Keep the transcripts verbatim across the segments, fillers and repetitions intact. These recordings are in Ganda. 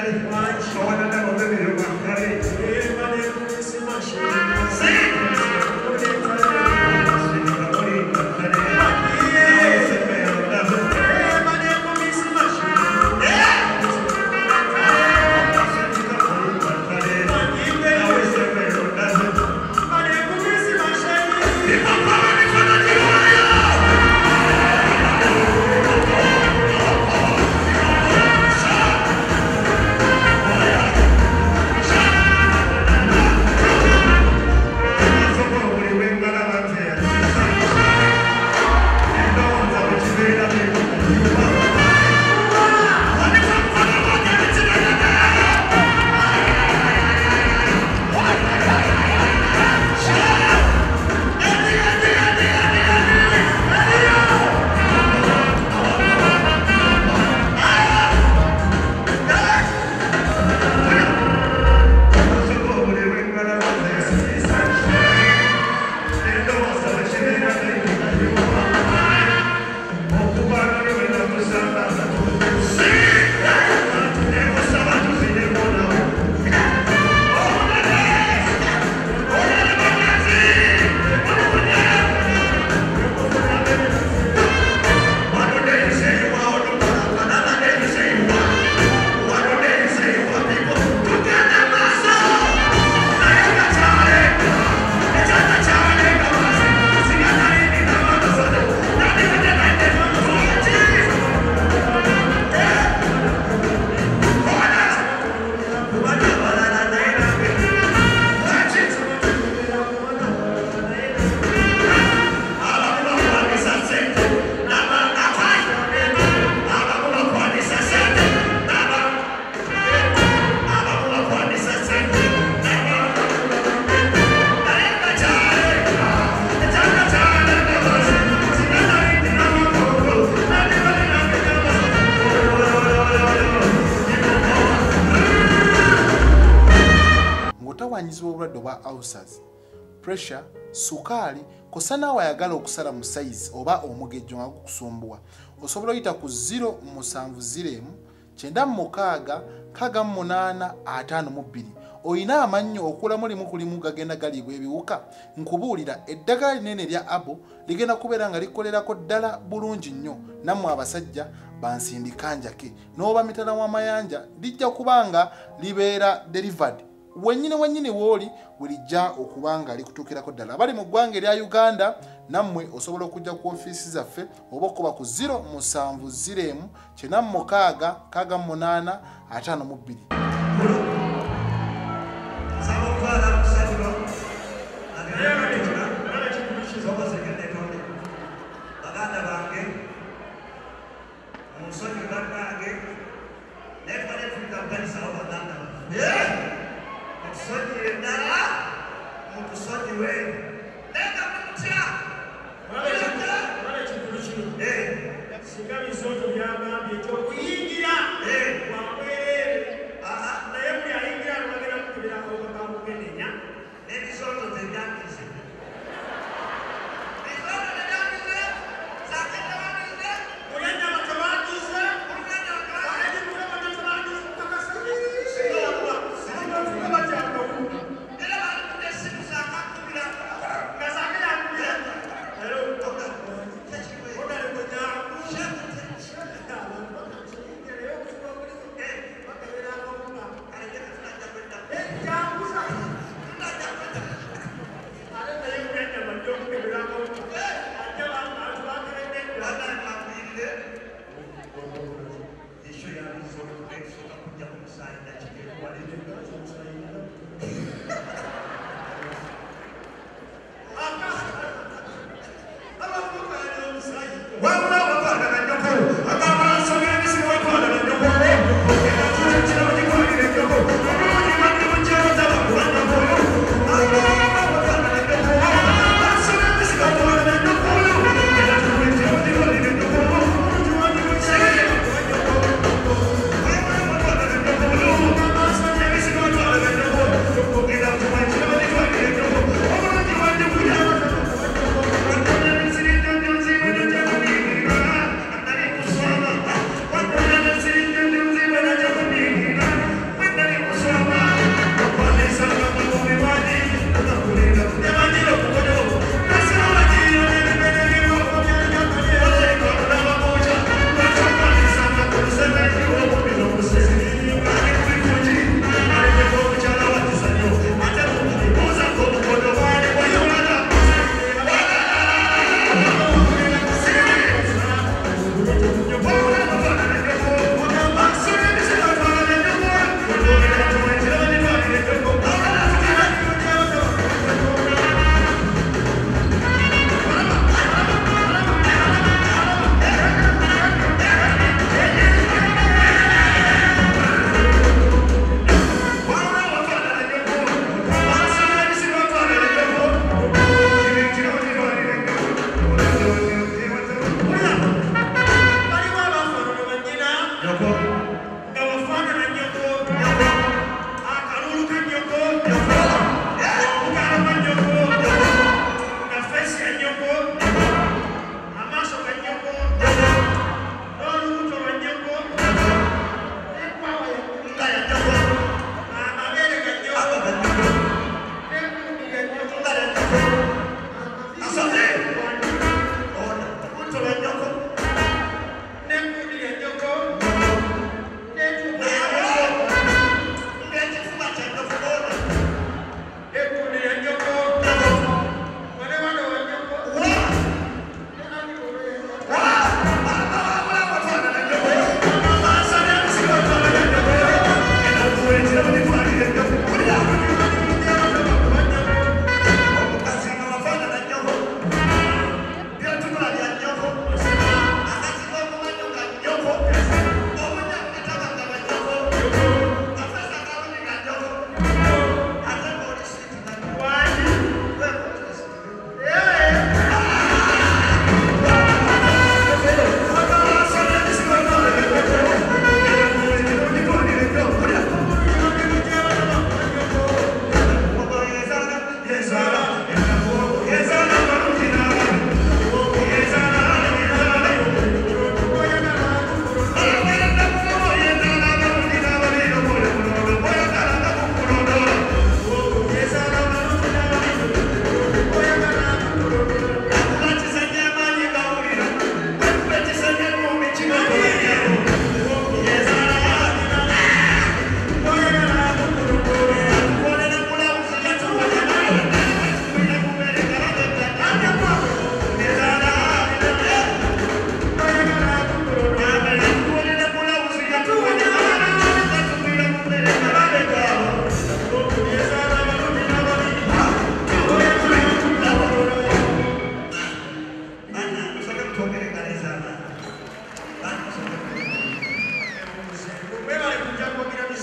Obulwadde obwa ulcers, pressure, sukali, kosana wayagala okusala mu size oba omugejjo nga gukusumbuwa. Osobola oyita ku zero musanvu ziremu kyenda mukaaga kaga munaana ataano mu bbiri. Oyina amannyo okulamu limu kulimu gagenda galibwa ebiwuka. Nkubuulira eddagala linene lya abo ligenda kubeera nga likolerako ddala bulungi nnyo. Nammwe abasajja bansindika njake n'oba mitala w'amayanja lijja kubanga libeera delivered wenyine wenyine woli wilijja okubanga likutukirako ddala. Abali mu ggwanga erya Uganda nammwe osobola okujja ku ofiisi zaffe oba okuba ku zero musanvu ziremu kyenda mukaaga kaga munaana ataano mu bbiri. Yeah.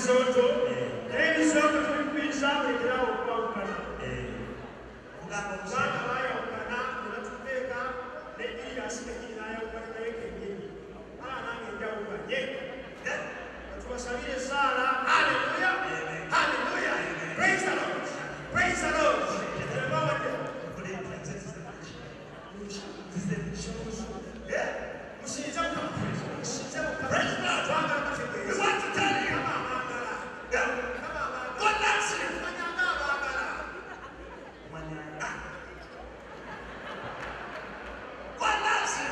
ebisoto n'ebisoto tubikubiriza mulekerawo okubawukana kubanga bayawukana ne batuteeka n'ekiriyasi nekiri n'ayawukana naye kennyini ala nange enjawukanye batubasabire esaala. Haleluya, haleluya, praise the Lord, praise the Lord. Musinze Mukama, musinze Mukama. Praise God. We want to tell you. God loves you. God loves you.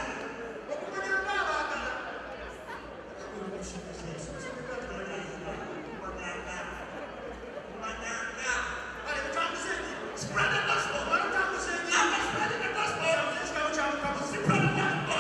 Spread the gospel. I'm spreading the gospel. Spread the gospel.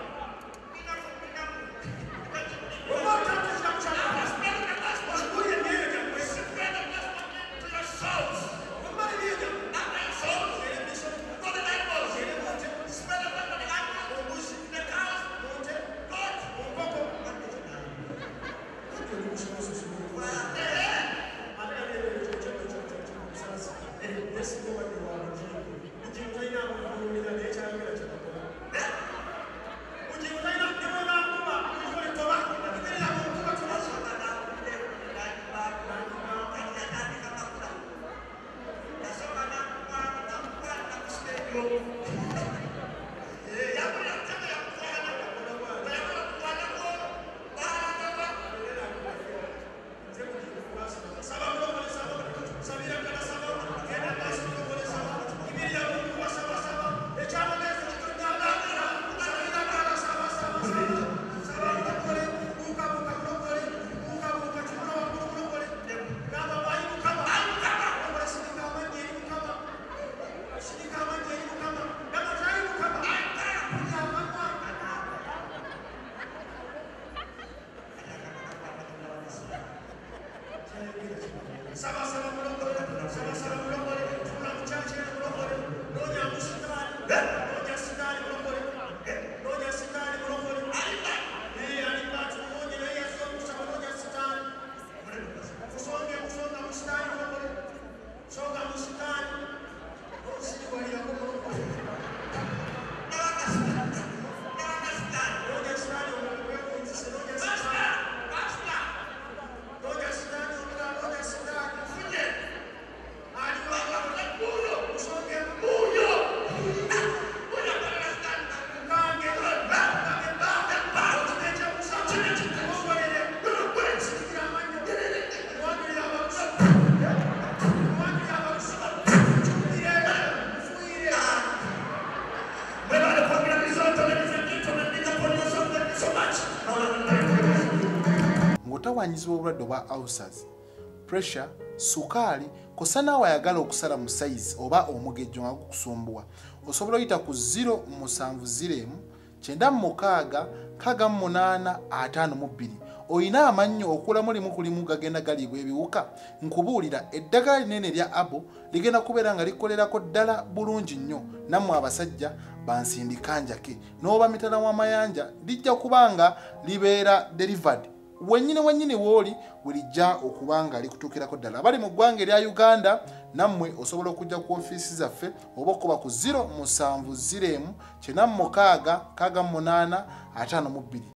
Ng'otawanyizibwa obulwadde obwa ulcers, pressure, sukaali, kosa naawe ayagala okusala mu size oba omugejjo nga gukusumbuwa, osobola oyita ku zero musanvu ziro emu kyenda mukaaga kaaga munaana ataano mu bbiri. Oyina amannyo okulamu limu ku limu gagenda galiibwa ebiwuka. Nkubuulira eddagala linene lya abo ligenda kubeera nga likolerako ddala bulungi nnyo. Nammwe abasajja bansindika njake n'oba mitala w'amayanja lijja kubanga libeera delivered wennyini wennyini wooli bulijja okubanga likutuukirako ddala. Abali mu ggwanga erya Uganda nammwe osobola okujja ku ofiisi zaffe oba okuba ku zero musanvu ziro emu kyenda mukaaga kaaga munaana ataano mu bbiri.